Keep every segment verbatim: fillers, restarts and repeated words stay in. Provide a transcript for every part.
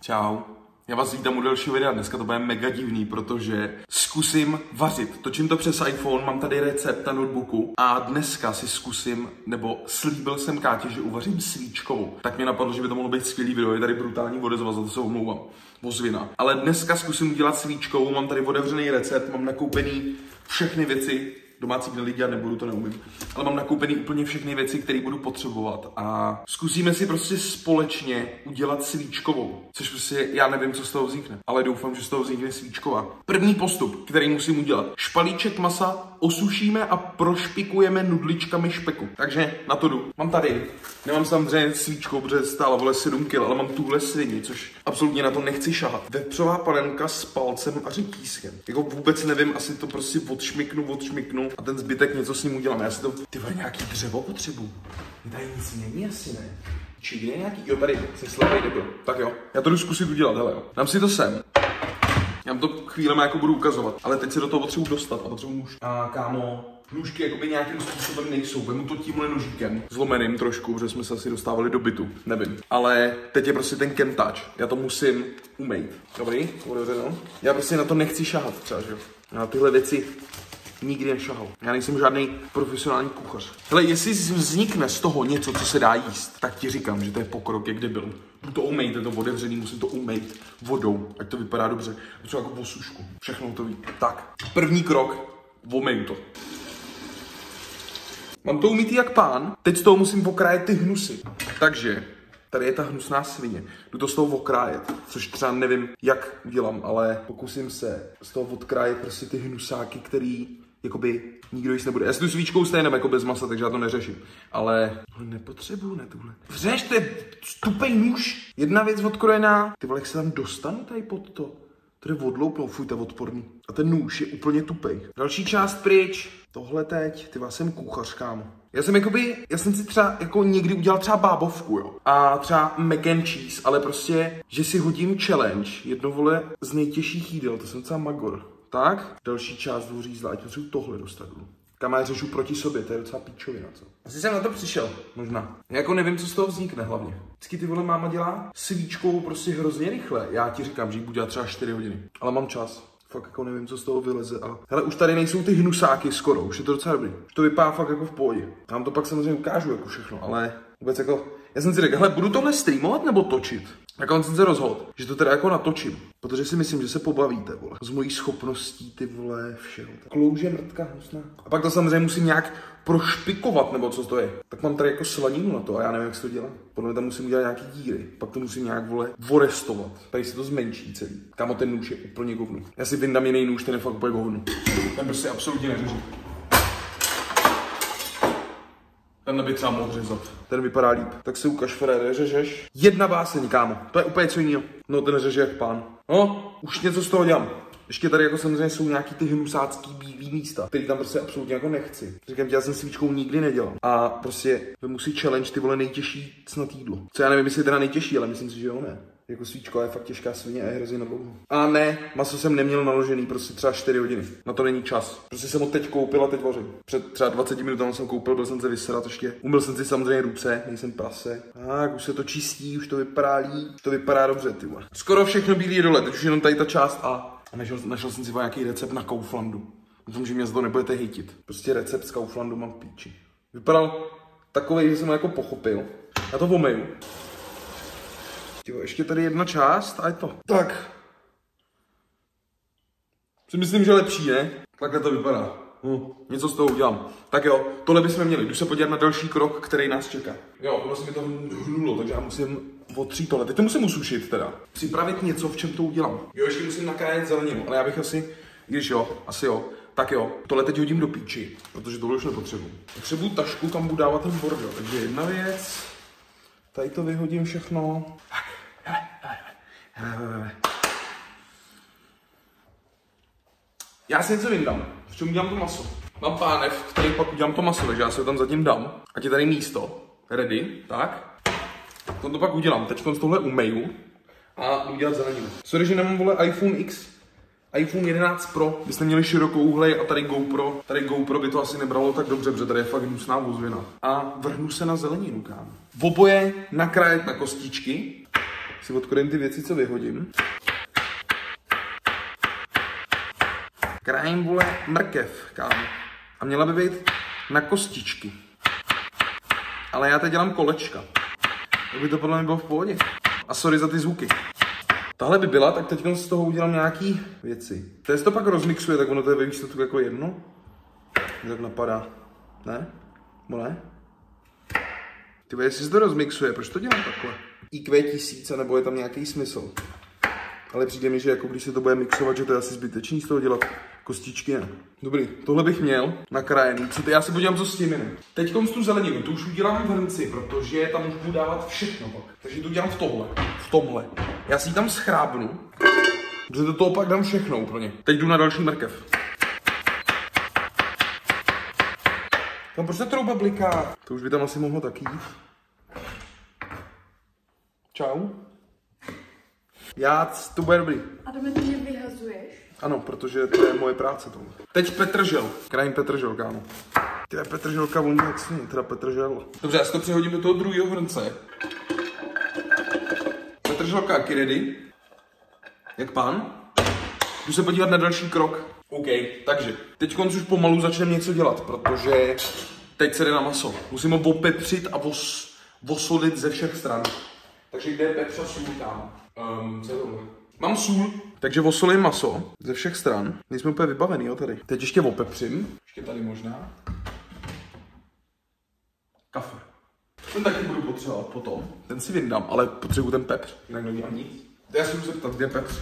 Čau. Já vás vítám u dalšího videa, dneska to bude mega divný, protože zkusím vařit. Točím to přes iPhone, mám tady recept na notebooku a dneska si zkusím, nebo slíbil jsem Kátě, že uvařím svíčkovou. Tak mě napadlo, že by to mohlo být skvělý video, je tady brutální odezva, za to se omlouvám. Ozvěna. Ale dneska zkusím udělat svíčkovou, mám tady otevřený recept, mám nakoupený všechny věci. Domácí gnilí dělat nebudu, to neumím. Ale mám nakoupený úplně všechny věci, které budu potřebovat. A zkusíme si prostě společně udělat svíčkovou. Což prostě já nevím, co z toho vznikne. Ale doufám, že z toho vznikne svíčková. První postup, který musím udělat. Špalíček masa osušíme a prošpikujeme nudličkami špeku. Takže na to jdu. Mám tady. Nemám samozřejmě svíčkou, protože stála vole sedm kil, ale mám tuhle svini, což absolutně na to nechci šahat. Vepřová panenka s palcem a řetízkem. Jako vůbec nevím, asi to prostě odšmiknu, odšmiknu a ten zbytek něco s ním udělám. Já si to, ty vole, nějaký dřevo potřebuju. Tady nic není asi, ne? Či kde je nějaký, jo, tady, se slepej nebyl. Tak jo, já to jdu zkusit udělat, hele jo. Dám si to sem. Já vám to chvílema jako budu ukazovat, ale teď se do toho potřebuji dostat a potřebuji nůž. A kámo, nůžky jakoby nějakým způsobem nejsou. Vemu to tímhle nožíkem, zlomeným trošku, protože jsme se asi dostávali do bytu, nevím. Ale teď je prostě ten kentáč, já to musím umýt. Dobrý, otevřeno. Já prostě na to nechci šahat třeba, že jo. Já na tyhle věci nikdy nešahal. Já nejsem žádný profesionální kuchař. Hele, jestli vznikne z toho něco, co se dá jíst, tak ti říkám, že to je pokrok, jak debil. To umejte, to otevřený, musím to umýt vodou, ať to vypadá dobře. Potřeba jako posušku. Všechno to ví. Tak, první krok, omejím to. Mám to umýtý jak pán, teď z toho musím okrájet ty hnusy. Takže, tady je ta hnusná svině. Jdu to z toho okrájet, což třeba nevím, jak udělám, ale pokusím se z toho odkrájet prostě ty hnusáky, který jakoby nikdo jíst nebude. Já si tu svíčkou stejně jako bez masa, takže já to neřeším. Ale nepotřebuju, ne tuhle. Vřeš, to je stupej nůž. Jedna věc odkrojená. Ty vole, jak se tam dostanu tady pod to? To je odloupnou, fuj, to je odporný. A ten nůž je úplně tupej. Další část pryč. Tohle teď, ty vás jsem kuchař, kámo. Já jsem jakoby, já jsem si třeba jako někdy udělal třeba bábovku, jo. A třeba mac and cheese, ale prostě, že si hodím challenge, jedno vole z nejtěžších jídel, to jsem docela magor. Tak, další část vořízla, ať potřebuji tohle dostat. Kam já řešu proti sobě, to je docela píčovina, co? Asi jsem na to přišel, možná. Já jako nevím, co z toho vznikne hlavně. Vždycky ty vole máma dělá svíčkou prostě hrozně rychle. Já ti říkám, že ji budu dělat třeba čtyři hodiny. Ale mám čas. Fakt jako nevím, co z toho vyleze. A hele, už tady nejsou ty hnusáky skoro, už je to docela dobrý. Už to vypadá fakt jako v pohodě. Já vám to pak samozřejmě ukážu jako všechno, ale vůbec jako... Já jsem si řekl, hele, budu tohle streamovat nebo točit? Tak on jsem se rozhodl, že to teda jako natočím. Protože si myslím, že se pobavíte, vole. Z mojí schopností, ty vole, všeho. Klouže mrtka hnusná. A pak to samozřejmě musím nějak prošpikovat, nebo co to je. Tak mám tady jako slaninu na to a já nevím, jak se to dělá. Podle mě tam musím udělat nějaký díry. Pak to musím nějak, vole, vorestovat. Tady se to zmenší celý. Kámo, ten nůž je úplně govnu. Já si vyndám jiný nůž, ten je fakt úplně govnu. Ten prostě absolutně neřeží. Tenhle by třeba mohl řezat. Ten vypadá líp. Tak si ukaž, Frére, řežeš. Jedna báseň, kámo. To je úplně co jiného. No, ten řeže jak pán. No, už něco z toho dělám. Ještě tady jako samozřejmě jsou nějaký ty hnusácký bílý místa, který tam prostě absolutně jako nechci. Říkám ti, já jsem svíčkou nikdy nedělal. A prostě vemu si challenge, ty vole, nejtěžší snad jídlo. Co já nevím, jestli je teda nejtěžší, ale myslím si, že jo, ne. Jako svíčko je fakt těžká svině a je hrozně na dlouho. A ne, maso jsem neměl naložený prostě třeba čtyři hodiny. Na to není čas. Prostě jsem ho teď koupil a teď vařím. Před třeba dvaceti minutami jsem koupil, byl jsem se vysedat ještě. Umyl jsem si samozřejmě ruce, nejsem prase. Tak, už se to čistí, už to vypadá líp, to vypadá dobře, ty vole. Skoro všechno bílý je dole, teď už jenom tady ta část A. A našel, našel jsem si nějaký recept na Kauflandu. Myslím, že mě z toho nebudete hejtit. Prostě recept z Kauflandu mám v píči. Vypadal takovej, že jsem ho jako pochopil. Já to omyju. Ještě tady jedna část a je to. Tak. Si myslím, že lepší, ne? Takhle to vypadá. Hm, něco z toho udělám. Tak jo, tohle bychom měli. Jdu se podívat na další krok, který nás čeká. Jo, vlastně mi to hnulo, takže já musím otřít tohle. Teď to musím usušit teda. Připravit něco, v čem to udělám. Jo, ještě musím nakrájet zeleninu, ale já bych asi, když jo, asi jo, tak jo. Tohle teď hodím do píči, protože tohle už nepotřebuji. Potřebuji tašku, kam budu dávat ten bordel. Takže jedna věc. Tady to vyhodím všechno. Já si něco vyndám, v čem udělám to maso. Mám pánev, který pak udělám to maso, takže já se ho tam zatím dám. Ať je tady místo, ready, tak. To pak udělám, teď tohle umeju a udělat zeleninu. Sorry, že nemám, vole, iPhone X, iPhone jedenáct Pro, byste měli širokou úhlej a tady GoPro, tady GoPro by to asi nebralo tak dobře, protože tady je fakt hnusná vozvina. A vrhnu se na zeleninu, kámo. V oboje nakrájet na kostičky Si odkryjem ty věci, co vyhodím. Krájím, vole, mrkev, kámo. A měla by být na kostičky. Ale já teď dělám kolečka. Tak by to podle mě bylo v pohodě. A sorry za ty zvuky. Tahle by byla, tak teď z toho udělám nějaký věci. Teď to pak rozmixuje, tak ono to je ve výsledku jako jedno. Mě tak napadá. Ne? Bo ne? Ty vole, jestli se to rozmixuje, proč to dělám takhle? I Q tisíc, nebo je tam nějaký smysl? Ale přijde mi, že jako když se to bude mixovat, že to je asi zbytečný z toho dělat kostičky, ne? Dobrý, tohle bych měl nakrájený. Co ty, já se podívám, co s tím jenom. Teď tu zeleninu, tu už udělám v hrnci, protože tam už budu dávat všechno pak. Takže to dělám v tohle, v tomhle. Já si ji tam schrábnu, protože do toho pak dám všechno úplně. Teď jdu na další mrkev. Tam proč ta trouba bliká? To už by tam asi mohlo taky jít. Čau. Já, to bude dobrý. A to mě vyhazuješ? Ano, protože to je moje práce tohle. Teď petržel. Krajím petržel, kámo. Tyhle petrželka voní jak sní, teda petržel. Dobře, já si to přehodím do toho druhého hrnce. Petrželka jak ready. Jak pán. Jdu se podívat na další krok. OK, takže teď už pomalu začneme něco dělat, protože teď se jde na maso. Musím ho popepřit a os, osolit ze všech stran. Takže kde je pepř a sůl tam? Um, co je tohle? Mám sůl, takže osolím maso ze všech stran. Nejsme úplně vybavený, jo, tady. Teď ještě opepřím. Ještě tady možná. Kafe. Ten taky budu potřebovat potom. Ten si vyndám, ale potřebuji ten pepř. Jinak neudělám nic. Já si můžu zeptat, kde je pepř.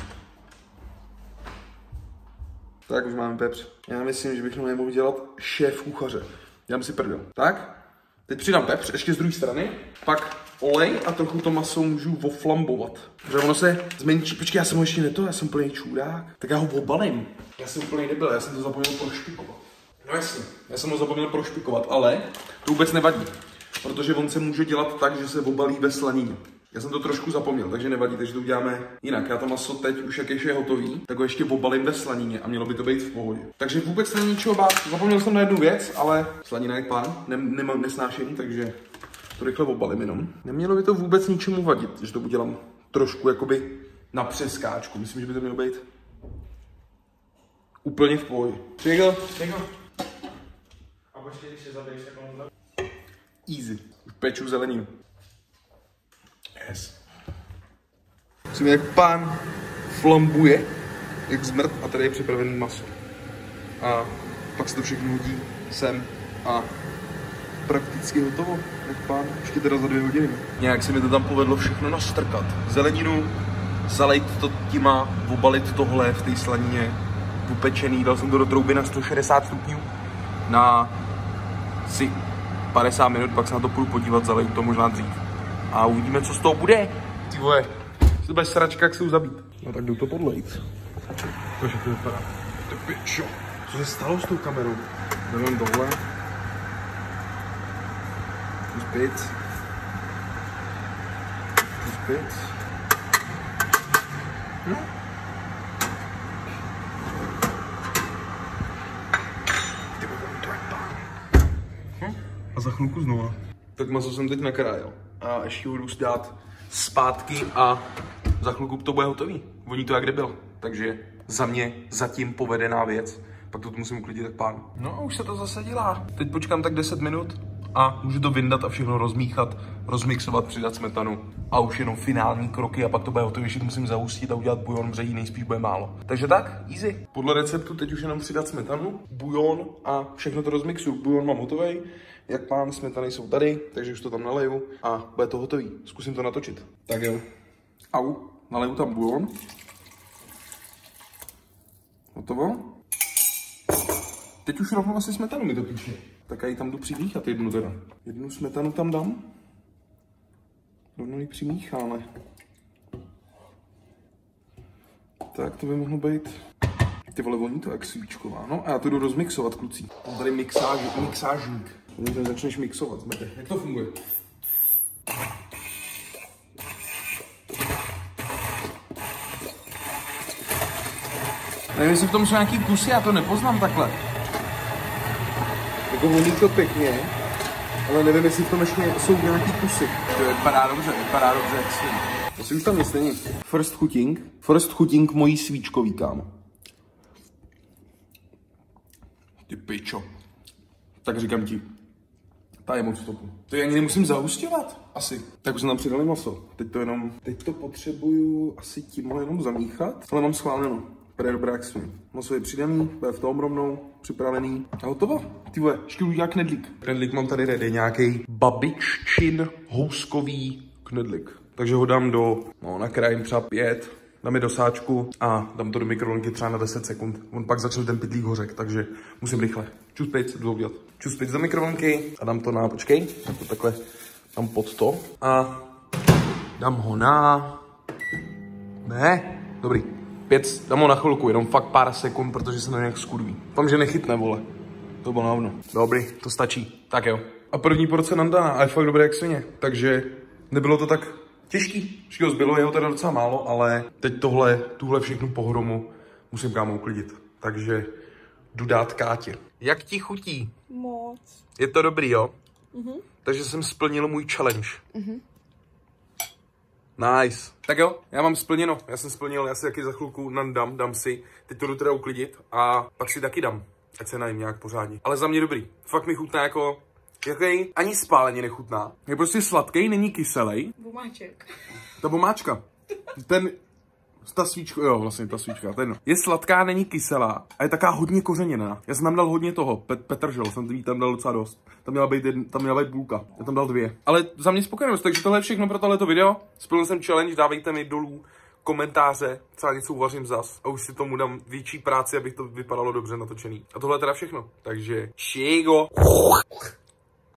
Tak už máme pepř. Já myslím, že bych měl mohl dělat šéf kuchaře. Dám si prdel. Tak, teď přidám pepř, ještě z druhé strany. Pak olej a trochu to maso můžu oflambovat. Protože ono se zmenší. Počkej, já jsem ho ještě neto, já jsem plný čůrák. Tak já ho obalím. Já jsem úplně nebyl, já jsem to zapomněl prošpikovat. No jasně, já jsem ho zapomněl prošpikovat, ale to vůbec nevadí. Protože on se může dělat tak, že se obalí ve slanině. Já jsem to trošku zapomněl, takže nevadí, takže to uděláme jinak. Já to maso teď už jak je hotový, tak ho ještě obalím ve slanině a mělo by to být v pohodě. Takže vůbec není ničeho bát. Zapomněl jsem na jednu věc, ale slanina je pán, ne, nemám nesnášení, takže to rychle obalím jenom. Nemělo by to vůbec ničemu vadit, že to udělám trošku jakoby na přeskáčku. Myslím, že by to mělo být úplně v pohodě. Čekal? Čekal. A počkej, když se zabiješ takovou. Easy. Už peču zeleninu. Yes. Musím jak pán flambuje, jak zmrt, a tady je připravený maso. A pak se to všechno hodí sem a prakticky hotovo, jak pán, ještě teda za dvě hodiny. Nějak se mi to tam povedlo všechno nastrkat. Zeleninu, zalejt to těma, obalit tohle v té slanině, upečený, dal jsem to do trouby na sto šedesát stupňů na si padesát minut, pak se na to půjdu podívat, zaleju to možná dřív. A uvidíme, co z toho bude. Ty vole, to bude sračka, jak se ju zabít. No tak jdu to podlejt. Cože to vypadá? To pičo. Co se stalo s tou kamerou? Jdem tohle. Zbyt. Zbyt. No. Ty vole, to je pán. Hm? A za chvilku znova. Tak maso jsem teď nakrájel. A ještě ho jdu dát zpátky a za chvilku to bude hotový. Voní to jak debil. Takže za mě zatím povedená věc. Pak to tu musím uklidit jak pán. No a už se to zase dělá. Teď počkám tak deset minut a můžu to vyndat a všechno rozmíchat, rozmixovat, přidat smetanu. A už jenom finální kroky a pak to bude hotový, že to musím zahustit a udělat bujon, protože jí nejspíš bude málo. Takže tak, easy. Podle receptu teď už jenom přidat smetanu, bujon a všechno to rozmixuju. Bujon mám hotový. Jak pán, smetany jsou tady, takže už to tam naleju a bude to hotový. Zkusím to natočit. Tak jo. Au, naleju tam bujon. Hotovo. Teď už rovnou asi smetanu mi to píše. Tak já ji tam jdu přimíchat jednu teda. Jednu smetanu tam dám. Rovnou ji přimícháme. Tak to by mohlo být. Ty vole, voní to jak svíčková. No a já to jdu rozmixovat, kluci. Mám tady mixáž, mixážník. Tady začneš mixovat, zmete. Jak to funguje? Nevím, jestli v tom jsou nějaký kusy, já to nepoznám takhle. Jako voní to pěkně, ale nevím, jestli v tom ještě jsou nějaký kusy. To vypadá dobře, vypadá dobře, jak si. Asi už tam nic není. First chuting. First chuting mojí svíčkový, kámo. Ty pičo. Tak říkám ti. Ta je moc topu. To já ani nemusím zahustěvat. Asi. Tak už jsme tam přidali maso. Teď to jenom, teď to potřebuju asi tímhle jenom zamíchat. Ale mám schváleno. Bude dobré jak svým. Maso je přidaný, bude v tom rovnou, připravený. A hotovo. Ty vole, ještě udělá knedlík. Knedlík mám tady ready, nějaký babiččin houskový knedlík. Takže ho dám do, no nakrájím třeba pět, dám je do sáčku a dám to do mikrovlnky třeba na deset sekund. On pak začne ten pytlík hořek, takže musím rychle. Čus pejc, jdu udělat. Čus pejc do mikrovlnky a dám to na, počkej, to takhle dám pod to a dám ho na, ne, dobrý. Pět, dám ho na chvilku, jenom fakt pár sekund, protože se to nějak skurví. Tam, že nechytne, vole. To bylo na hovno. Dobrý, to stačí. Tak jo. A první porce nandaná a je fakt dobré jak svině. Takže nebylo to tak těžký. Všeho zbylo, jeho teda docela málo, ale teď tohle, tuhle všechnu pohromu musím kámo uklidit. Takže jdu dát Kátě. Jak ti chutí? Moc. Je to dobrý, jo? Mhm. Takže jsem splnil můj challenge. Mhm. Nice. Tak jo, já mám splněno. Já jsem splnil, já si taky za chvilku nandám, dám si. Teď to jdu teda uklidit a pak si taky dám. Ať se najím nějak pořádně. Ale za mě dobrý. Fakt mi chutná jako, jaký ani spáleně nechutná. Je prostě sladký, není kyselý. Vomáček. Ta vomáčka. Ten, ta svíčka, jo vlastně ta svíčka, ten je sladká, není kyselá a je taká hodně kořeněná. Já jsem tam dal hodně toho, Pet, petržel, jsem jí tam dal docela dost. Tam měla být, jedn, tam měla být půlka, já tam dal dvě. Ale za mě spokojenost, takže tohle je všechno pro tohleto video. Splnil jsem challenge, dávejte mi dolů komentáře, třeba něco uvařím zas a už si tomu dám větší práci, abych to vypadalo dobře natočený. A tohle je teda všechno, takže čego.